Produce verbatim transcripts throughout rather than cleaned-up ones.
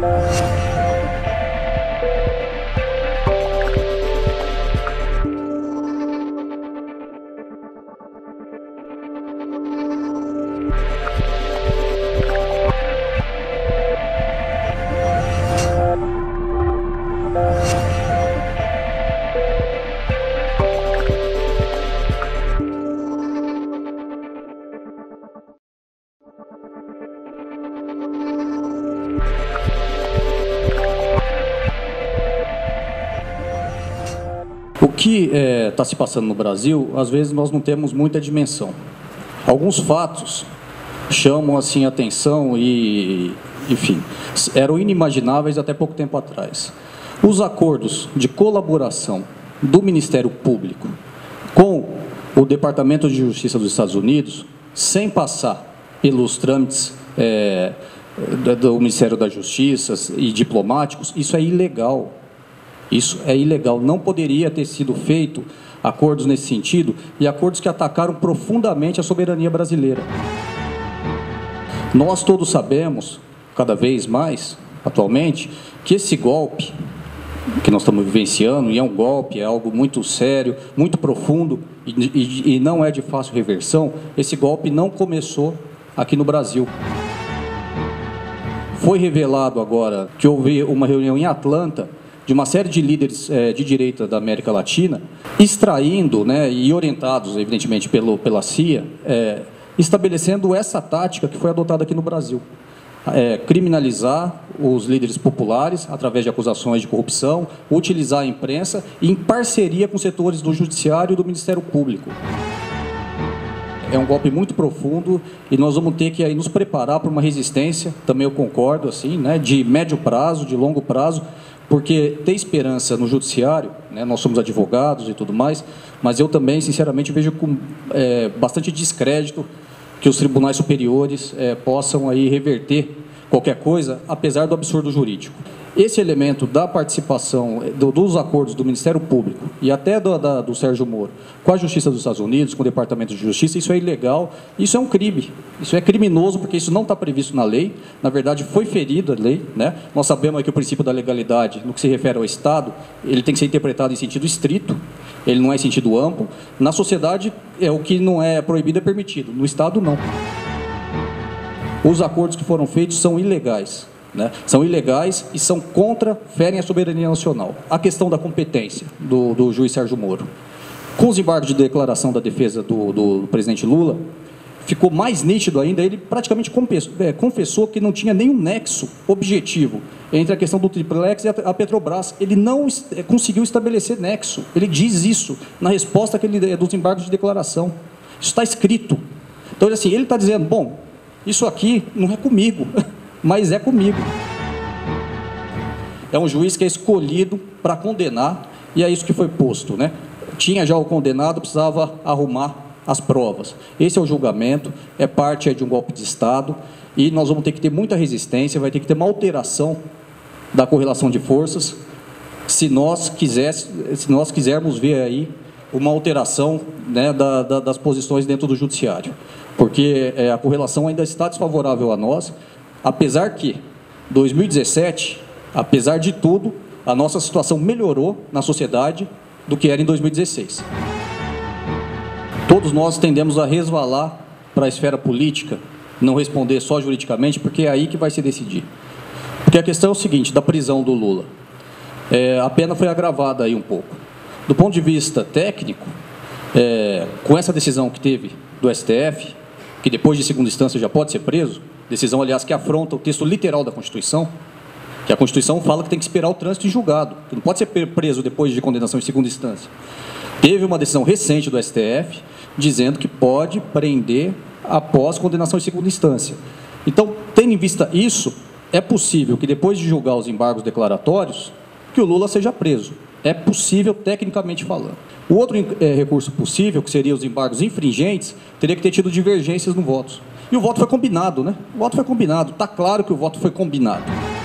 O que está é, se passando no Brasil, às vezes nós não temos muita dimensão. Alguns fatos chamam assim a atenção e, enfim, eram inimagináveis até pouco tempo atrás. Os acordos de colaboração do Ministério Público com o Departamento de Justiça dos Estados Unidos, sem passar pelos trâmites é, do Ministério da Justiça e diplomáticos, isso é ilegal. Isso é ilegal. Não poderia ter sido feito acordos nesse sentido e acordos que atacaram profundamente a soberania brasileira. Nós todos sabemos, cada vez mais, atualmente, que esse golpe que nós estamos vivenciando, e é um golpe, é algo muito sério, muito profundo, e, e, e não é de fácil reversão, esse golpe não começou aqui no Brasil. Foi revelado agora que houve uma reunião em Atlanta de uma série de líderes é, de direita da América Latina, extraindo, né, e orientados, evidentemente, pelo, pela C I A, é, estabelecendo essa tática que foi adotada aqui no Brasil. É, criminalizar os líderes populares através de acusações de corrupção, utilizar a imprensa em parceria com setores do Judiciário e do Ministério Público. É um golpe muito profundo e nós vamos ter que aí nos preparar para uma resistência, também eu concordo, assim, né, de médio prazo, de longo prazo, porque ter esperança no judiciário, né, nós somos advogados e tudo mais, mas eu também, sinceramente, vejo com é, bastante descrédito que os tribunais superiores é, possam aí reverter qualquer coisa, apesar do absurdo jurídico. Esse elemento da participação do, dos acordos do Ministério Público e até do, da, do Sérgio Moro com a Justiça dos Estados Unidos, com o Departamento de Justiça, isso é ilegal, isso é um crime, isso é criminoso porque isso não está previsto na lei, na verdade foi ferido a lei, né? Nós sabemos que o princípio da legalidade, no que se refere ao Estado, ele tem que ser interpretado em sentido estrito, ele não é em sentido amplo. Na sociedade, é o que não é proibido é permitido, no Estado não. Os acordos que foram feitos são ilegais. Né? São ilegais e são contra, ferem a soberania nacional. A questão da competência do, do juiz Sérgio Moro. Com os embargos de declaração da defesa do, do presidente Lula, ficou mais nítido ainda, ele praticamente confessou, é, confessou que não tinha nenhum nexo objetivo entre a questão do triplex e a, a Petrobras. Ele não é, conseguiu estabelecer nexo. Ele diz isso na resposta que ele, dos embargos de declaração. Isso está escrito. Então, assim, ele está dizendo, bom, isso aqui não é comigo, mas é comigo. É um juiz que é escolhido para condenar, e é isso que foi posto, né? Tinha já o condenado, precisava arrumar as provas. Esse é o julgamento, é parte de um golpe de Estado, e nós vamos ter que ter muita resistência, vai ter que ter uma alteração da correlação de forças, se nós, quisesse, se nós quisermos ver aí uma alteração, né, da, da, das posições dentro do judiciário, porque é, a correlação ainda está desfavorável a nós. Apesar que, dois mil e dezessete, apesar de tudo, a nossa situação melhorou na sociedade do que era em dois mil e dezesseis. Todos nós tendemos a resvalar para a esfera política, não responder só juridicamente, porque é aí que vai se decidir. Porque a questão é o seguinte, da prisão do Lula. É, a pena foi agravada aí um pouco. Do ponto de vista técnico, é, com essa decisão que teve do S T F, que depois de segunda instância já pode ser preso, decisão, aliás, que afronta o texto literal da Constituição, que a Constituição fala que tem que esperar o trânsito em julgado, que não pode ser preso depois de condenação em segunda instância. Teve uma decisão recente do S T F dizendo que pode prender após condenação em segunda instância. Então, tendo em vista isso, é possível que depois de julgar os embargos declaratórios, que o Lula seja preso. É possível, tecnicamente falando. O outro é, recurso possível, que seria os embargos infringentes, teria que ter tido divergências no voto. E o voto foi combinado, né? O voto foi combinado. Está claro que o voto foi combinado.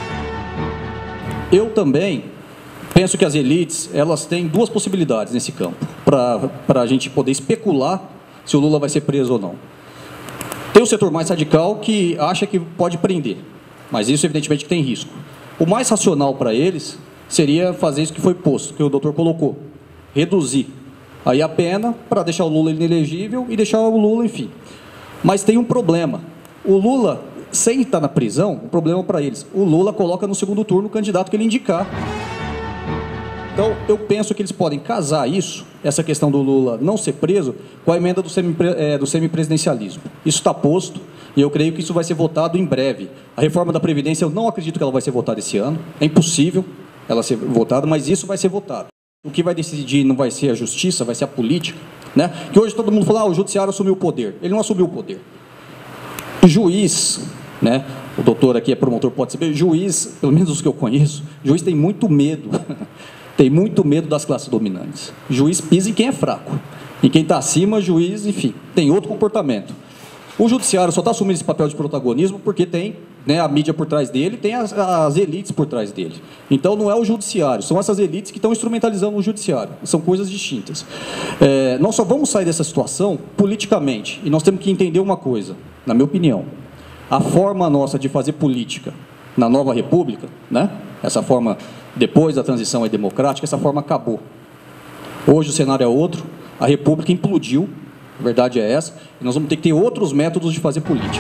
Eu também penso que as elites, elas têm duas possibilidades nesse campo, para a gente poder especular se o Lula vai ser preso ou não. Tem o setor mais radical que acha que pode prender, mas isso evidentemente tem risco. O mais racional para eles seria fazer isso que foi posto, que o doutor colocou, reduzir aí a pena para deixar o Lula inelegível e deixar o Lula, enfim. Mas tem um problema. O Lula, sem estar na prisão, o problema para eles, o Lula coloca no segundo turno o candidato que ele indicar. Então, eu penso que eles podem casar isso, essa questão do Lula não ser preso, com a emenda do semipresidencialismo. Isso está posto e eu creio que isso vai ser votado em breve. A reforma da Previdência, eu não acredito que ela vai ser votada esse ano. É impossível ela ser votada, mas isso vai ser votado. O que vai decidir não vai ser a justiça, vai ser a política, né? Que hoje todo mundo fala, ah, o judiciário assumiu o poder. Ele não assumiu o poder. O juiz, né? O doutor aqui é promotor, pode saber, juiz, pelo menos os que eu conheço, juiz tem muito medo, tem muito medo das classes dominantes. Juiz pisa em quem é fraco. E quem está acima, juiz, enfim, tem outro comportamento. O judiciário só está assumindo esse papel de protagonismo porque tem, né, a mídia por trás dele, tem as, as elites por trás dele. Então, não é o judiciário, são essas elites que estão instrumentalizando o judiciário. São coisas distintas. É, nós só vamos sair dessa situação politicamente. E nós temos que entender uma coisa, na minha opinião. A forma nossa de fazer política na nova república, né, essa forma, depois da transição é democrática, essa forma acabou. Hoje o cenário é outro, a república implodiu. A verdade é essa, e nós vamos ter que ter outros métodos de fazer política.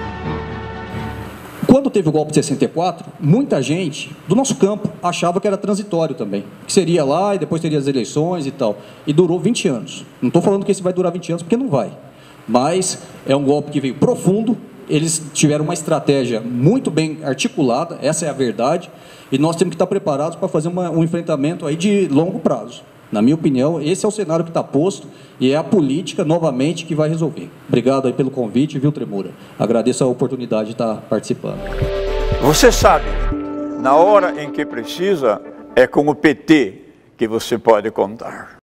Quando teve o golpe de sessenta e quatro, muita gente do nosso campo achava que era transitório também, que seria lá e depois teria as eleições e tal, e durou vinte anos. Não estou falando que esse vai durar vinte anos, porque não vai, mas é um golpe que veio profundo, eles tiveram uma estratégia muito bem articulada, essa é a verdade, e nós temos que estar preparados para fazer uma, um enfrentamento aí de longo prazo. Na minha opinião, esse é o cenário que está posto e é a política, novamente, que vai resolver. Obrigado aí pelo convite, viu, Tremura? Agradeço a oportunidade de estar participando. Você sabe, na hora em que precisa, é com o P T que você pode contar.